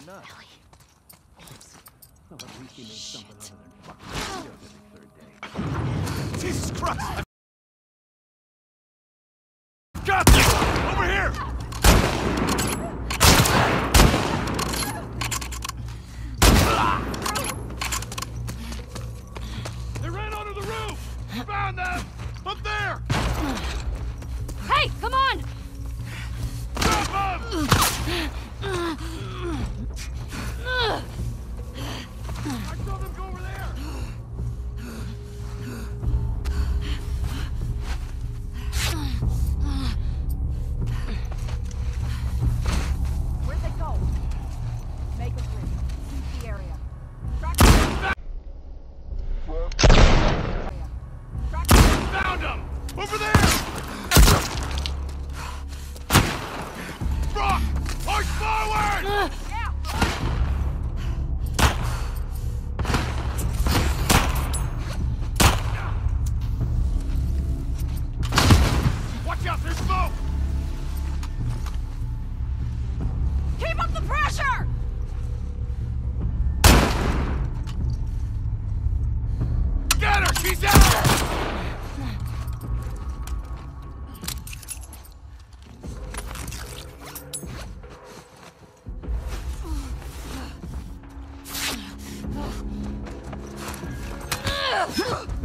not? Ellie. Well, at least he made something other than fucking videos every third day. Jesus Christ! Got this! Over here! They ran onto the roof! Found them! Up there! Hey, come on! Stop them! I saw them go over there! Where'd they go? Make a grid. Keep the area. Track them. Found them! Over there! Rock! March forward! Yeah. Watch out, there's smoke! Keep up the pressure! Get her! She's out! Ugh.